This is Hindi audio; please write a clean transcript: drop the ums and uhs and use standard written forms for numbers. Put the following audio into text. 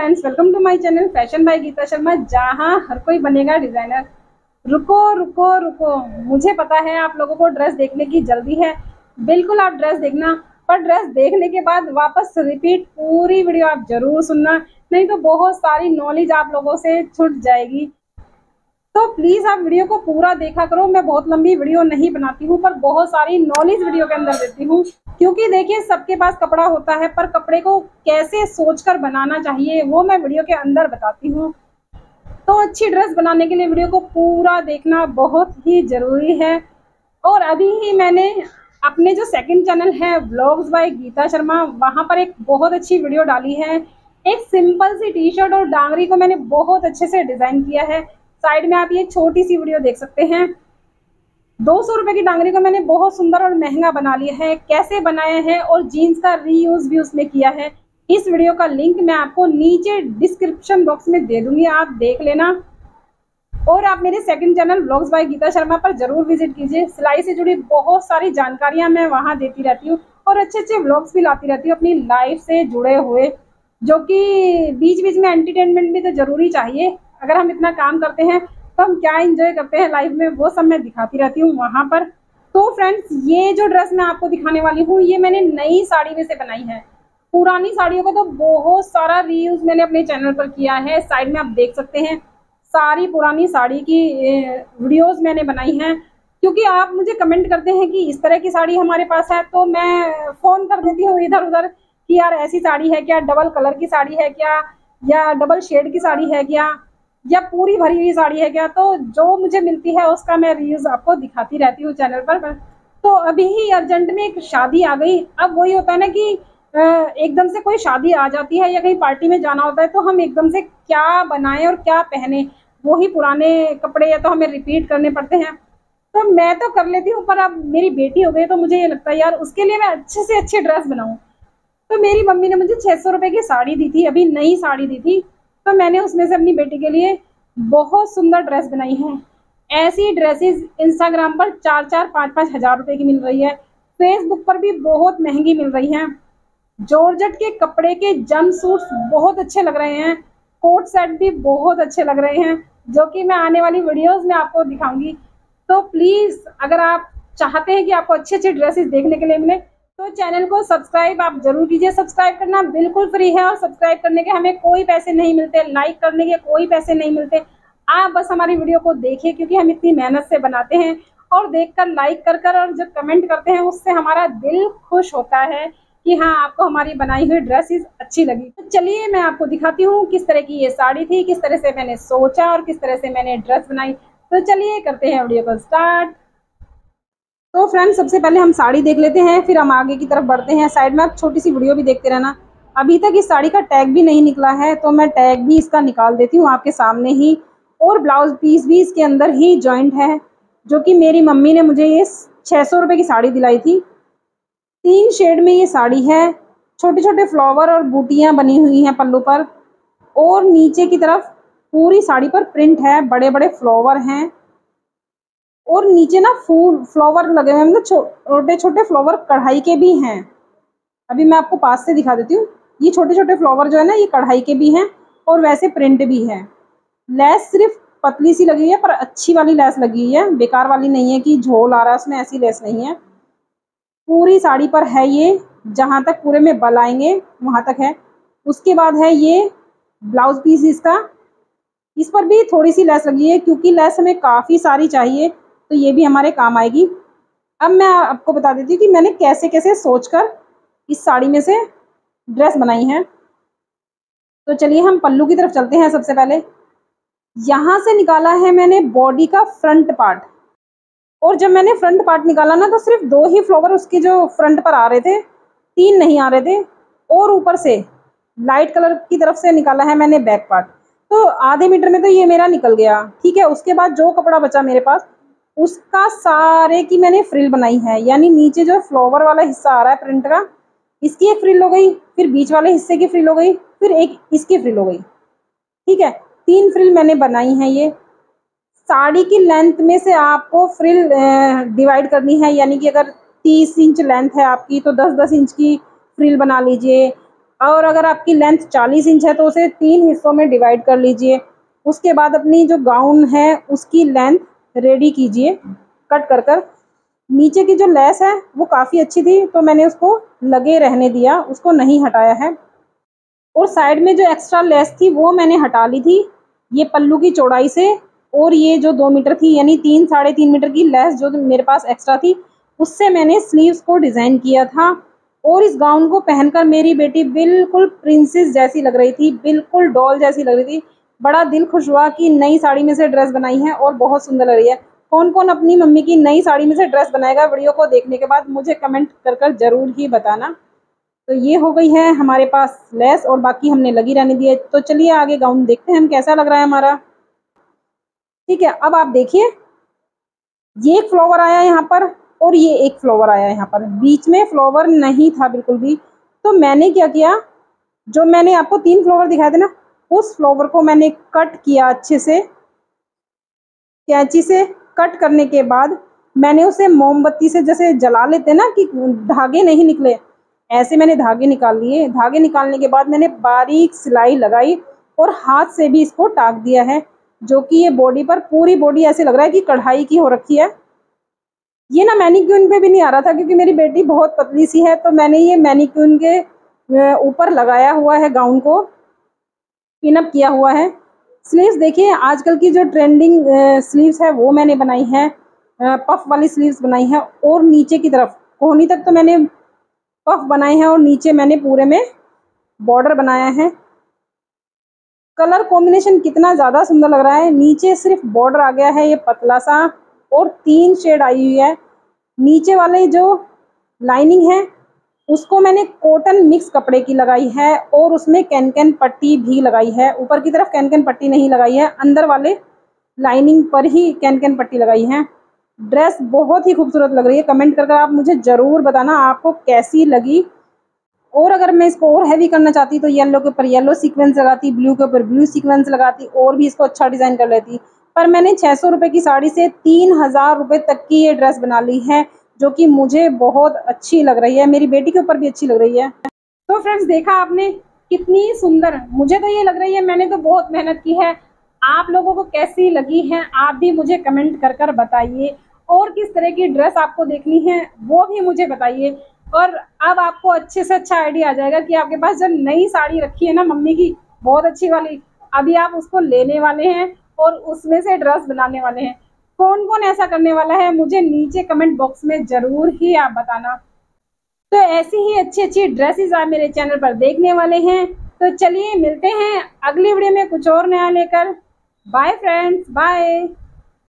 Friends, welcome to my channel fashion by Geeta Sharma, जहां हर कोई बनेगा डिजाइनर। रुको रुको रुको, मुझे पता है आप लोगों को ड्रेस देखने की जल्दी है। बिल्कुल आप ड्रेस देखना, पर ड्रेस देखने के बाद वापस रिपीट पूरी वीडियो आप जरूर सुनना, नहीं तो बहुत सारी नॉलेज आप लोगों से छूट जाएगी। तो प्लीज आप वीडियो को पूरा देखा करो। मैं बहुत लंबी वीडियो नहीं बनाती हूँ, पर बहुत सारी नॉलेज वीडियो के अंदर देती हूँ, क्योंकि देखिए सबके पास कपड़ा होता है, पर कपड़े को कैसे सोचकर बनाना चाहिए वो मैं वीडियो के अंदर बताती हूँ। तो अच्छी ड्रेस बनाने के लिए वीडियो को पूरा देखना बहुत ही जरूरी है। और अभी ही मैंने अपने जो सेकंड चैनल है व्लॉग्स बाय गीता शर्मा, वहां पर एक बहुत अच्छी वीडियो डाली है। एक सिंपल सी टी शर्ट और डांगरी को मैंने बहुत अच्छे से डिजाइन किया है। साइड में आप ये छोटी सी वीडियो देख सकते हैं। 200 रुपए की डांगरी को मैंने बहुत सुंदर और महंगा बना लिया है। कैसे बनाया है और जीन्स का रीयूज भी उसमें किया है। इस वीडियो का लिंक मैं आपको नीचे डिस्क्रिप्शन बॉक्स में दे दूंगी, आप देख लेना। और आप मेरे second channel vlogs by Geeta Sharma पर जरूर विजिट कीजिए। सिलाई से जुड़ी बहुत सारी जानकारियां मैं वहां देती रहती हूँ और अच्छे अच्छे व्लॉग्स भी लाती रहती हूँ अपनी लाइफ से जुड़े हुए, जो कि बीच बीच में एंटरटेनमेंट भी तो जरूरी चाहिए। अगर हम इतना काम करते हैं तो हम क्या एंजॉय करते हैं लाइफ में, वो सब मैं दिखाती रहती हूँ वहां पर। तो फ्रेंड्स, ये जो ड्रेस मैं आपको दिखाने वाली हूँ, ये मैंने नई साड़ी में से बनाई है। पुरानी साड़ियों का तो बहुत सारा रीयूज मैंने अपने चैनल पर किया है। साइड में आप देख सकते हैं सारी पुरानी साड़ी की वीडियोस मैंने बनाई हैं, क्योंकि आप मुझे कमेंट करते हैं कि इस तरह की साड़ी हमारे पास है, तो मैं फोन कर देती हूँ इधर उधर कि यार ऐसी साड़ी है क्या, डबल कलर की साड़ी है क्या, या डबल शेड की साड़ी है क्या, या पूरी भरी हुई साड़ी है क्या। तो जो मुझे मिलती है उसका मैं रीयूज आपको दिखाती रहती हूँ चैनल पर। तो अभी ही अर्जेंट में एक शादी आ गई। अब वही होता है ना कि एकदम से कोई शादी आ जाती है या कहीं पार्टी में जाना होता है, तो हम एकदम से क्या बनाएं और क्या पहने, वही पुराने कपड़े या तो हमें रिपीट करने पड़ते हैं। तो मैं तो कर लेती हूँ, पर अब मेरी बेटी हो गई तो मुझे ये लगता है यार उसके लिए मैं अच्छे से अच्छी ड्रेस बनाऊं। तो मेरी मम्मी ने मुझे 600 रुपए की साड़ी दी थी, अभी नई साड़ी दी थी, तो मैंने उसमें से अपनी बेटी के लिए बहुत सुंदर ड्रेस बनाई है। ऐसी ड्रेसेस इंस्टाग्राम पर 4-4, 5-5 हजार रुपए की मिल रही है। फेसबुक पर भी बहुत महंगी मिल रही है। जॉर्जेट के कपड़े के जंप सूट्स बहुत अच्छे लग रहे हैं। कोट सेट भी बहुत अच्छे लग रहे हैं, जो कि मैं आने वाली वीडियोस में आपको दिखाऊंगी। तो प्लीज अगर आप चाहते हैं कि आपको अच्छे अच्छे ड्रेसेस देखने के लिए मिले, तो चैनल को सब्सक्राइब आप जरूर कीजिए। सब्सक्राइब करना बिल्कुल फ्री है और सब्सक्राइब करने के हमें कोई पैसे नहीं मिलते, लाइक करने के कोई पैसे नहीं मिलते। आप बस हमारी वीडियो को देखिए, क्योंकि हम इतनी मेहनत से बनाते हैं, और देखकर लाइक कर कर और जब कमेंट करते हैं उससे हमारा दिल खुश होता है कि हाँ आपको हमारी बनाई हुई ड्रेसेस अच्छी लगी। तो चलिए मैं आपको दिखाती हूँ किस तरह की ये साड़ी थी, किस तरह से मैंने सोचा और किस तरह से मैंने ड्रेस बनाई। तो चलिए करते हैं वीडियो को स्टार्ट। तो फ्रेंड्स, सबसे पहले हम साड़ी देख लेते हैं, फिर हम आगे की तरफ बढ़ते हैं। साइड में आप छोटी सी वीडियो भी देखते रहना। अभी तक इस साड़ी का टैग भी नहीं निकला है, तो मैं टैग भी इसका निकाल देती हूँ आपके सामने ही। और ब्लाउज पीस भी इसके अंदर ही जॉइंट है, जो कि मेरी मम्मी ने मुझे ये 600 रुपए की साड़ी दिलाई थी। 3 शेड में ये साड़ी है। छोटे छोटे फ्लावर और बूटियां बनी हुई हैं पल्लू पर, और नीचे की तरफ पूरी साड़ी पर प्रिंट है, बड़े बड़े फ्लावर हैं, और नीचे ना फूल फ्लावर लगे हुए हैं, मतलब छोटे छोटे फ्लावर कढ़ाई के भी हैं। अभी मैं आपको पास से दिखा देती हूँ। ये छोटे छोटे फ्लावर जो है ना, ये कढ़ाई के भी हैं और वैसे प्रिंट भी है। लेस सिर्फ पतली सी लगी है, पर अच्छी वाली लेस लगी है, बेकार वाली नहीं है कि झोल आ रहा है उसमें, ऐसी लेस नहीं है। पूरी साड़ी पर है ये, जहाँ तक पूरे में बल आएंगे वहां तक है। उसके बाद है ये ब्लाउज पीस इसका, इस पर भी थोड़ी सी लेस लगी है, क्योंकि लेस हमें काफ़ी सारी चाहिए, तो ये भी हमारे काम आएगी। अब मैं आपको बता देती हूँ कि मैंने कैसे कैसे सोचकर इस साड़ी में से ड्रेस बनाई है। तो चलिए हम पल्लू की तरफ चलते हैं। सबसे पहले यहाँ से निकाला है मैंने बॉडी का फ्रंट पार्ट, और जब मैंने फ्रंट पार्ट निकाला ना, तो सिर्फ 2 ही फ्लावर उसके जो फ्रंट पर आ रहे थे, 3 नहीं आ रहे थे। और ऊपर से लाइट कलर की तरफ से निकाला है मैंने बैक पार्ट। तो आधे मीटर में तो ये मेरा निकल गया, ठीक है। उसके बाद जो कपड़ा बचा मेरे पास, उसका सारे की मैंने फ्रिल बनाई है। यानी नीचे जो फ्लावर वाला हिस्सा आ रहा है प्रिंट का, इसकी एक फ्रिल हो गई, फिर बीच वाले हिस्से की फ्रिल हो गई, फिर एक इसकी फ्रिल हो गई, ठीक है। 3 फ्रिल मैंने बनाई है। ये साड़ी की लेंथ में से आपको फ्रिल डिवाइड करनी है। यानी कि अगर 30 इंच लेंथ है आपकी, तो 10-10 इंच की फ्रिल बना लीजिए। और अगर आपकी लेंथ 40 इंच है तो उसे 3 हिस्सों में डिवाइड कर लीजिए। उसके बाद अपनी जो गाउन है उसकी लेंथ रेडी कीजिए कट कर कर। नीचे की जो लेस है वो काफ़ी अच्छी थी तो मैंने उसको लगे रहने दिया, उसको नहीं हटाया है। और साइड में जो एक्स्ट्रा लेस थी वो मैंने हटा ली थी ये पल्लू की चौड़ाई से। और ये जो 2 मीटर थी यानी 3-3.5 मीटर की लेस जो मेरे पास एक्स्ट्रा थी उससे मैंने स्लीव्स को डिज़ाइन किया था। और इस गाउन को पहनकर मेरी बेटी बिल्कुल प्रिंसेस जैसी लग रही थी, बिल्कुल डॉल जैसी लग रही थी। बड़ा दिल खुश हुआ कि नई साड़ी में से ड्रेस बनाई है और बहुत सुंदर लग रही है। कौन कौन अपनी मम्मी की नई साड़ी में से ड्रेस बनाएगा वीडियो को देखने के बाद मुझे कमेंट कर जरूर ही बताना। तो ये हो गई है हमारे पास लेस और बाकी हमने लगी रहने दी है। तो चलिए आगे गाउन देखते हैं हम कैसा लग रहा है हमारा। ठीक है, अब आप देखिए ये एक फ्लावर आया यहाँ पर और ये एक फ्लावर आया यहाँ पर, बीच में फ्लावर नहीं था बिल्कुल भी। तो मैंने क्या किया, जो मैंने आपको 3 फ्लावर दिखाए थे ना उस फ्लावर को मैंने कट किया अच्छे से कैंची से। कट करने के बाद मैंने उसे मोमबत्ती से जैसे जला लेते ना कि धागे नहीं निकले, ऐसे मैंने धागे निकाल लिए। धागे निकालने के बाद मैंने बारीक सिलाई लगाई और हाथ से भी इसको टाक दिया है, जो कि ये बॉडी पर पूरी बॉडी ऐसे लग रहा है कि कढ़ाई की हो रखी है। ये ना मैनीक्यून पे भी नहीं आ रहा था क्योंकि मेरी बेटी बहुत पतली सी है, तो मैंने ये मैनीक्यून के ऊपर लगाया हुआ है, गाउन को पिनअप किया हुआ है। स्लीव्स देखिए आजकल की जो ट्रेंडिंग स्लीव्स है वो मैंने बनाई है, पफ वाली स्लीव्स बनाई है। और नीचे की तरफ कोहनी तक तो मैंने पफ बनाए हैं और नीचे मैंने पूरे में बॉर्डर बनाया है। कलर कॉम्बिनेशन कितना ज़्यादा सुंदर लग रहा है। नीचे सिर्फ बॉर्डर आ गया है ये पतला सा और 3 शेड आई हुई है। नीचे वाले जो लाइनिंग है उसको मैंने कॉटन मिक्स कपड़े की लगाई है और उसमें कैन पट्टी भी लगाई है। ऊपर की तरफ कैन पट्टी नहीं लगाई है, अंदर वाले लाइनिंग पर ही कैन पट्टी लगाई है। ड्रेस बहुत ही खूबसूरत लग रही है। कमेंट कर आप मुझे ज़रूर बताना आपको कैसी लगी। और अगर मैं इसको और हैवी करना चाहती तो येलो के ऊपर येलो सीक्वेंस लगाती, ब्लू के ऊपर ब्लू सीक्वेंस लगाती और भी इसको अच्छा डिज़ाइन कर लेती। पर मैंने 600 रुपये की साड़ी से 3000 रुपये तक की ये ड्रेस बना ली है, जो कि मुझे बहुत अच्छी लग रही है, मेरी बेटी के ऊपर भी अच्छी लग रही है। तो फ्रेंड्स देखा आपने कितनी सुंदर, मुझे तो ये लग रही है, मैंने तो बहुत मेहनत की है। आप लोगों को कैसी लगी है आप भी मुझे कमेंट कर बताइए। और किस तरह की ड्रेस आपको देखनी है वो भी मुझे बताइए। और अब आपको अच्छे से अच्छा आइडिया आ जाएगा कि आपके पास जो नई साड़ी रखी है ना मम्मी की बहुत अच्छी वाली, अभी आप उसको लेने वाले हैं और उसमें से ड्रेस बनाने वाले हैं। कौन कौन ऐसा करने वाला है मुझे नीचे कमेंट बॉक्स में जरूर ही आप बताना। तो ऐसी ही अच्छी अच्छी ड्रेसेस आप मेरे चैनल पर देखने वाले हैं। तो चलिए मिलते हैं अगली वीडियो में कुछ और नया लेकर। Bye friends, bye.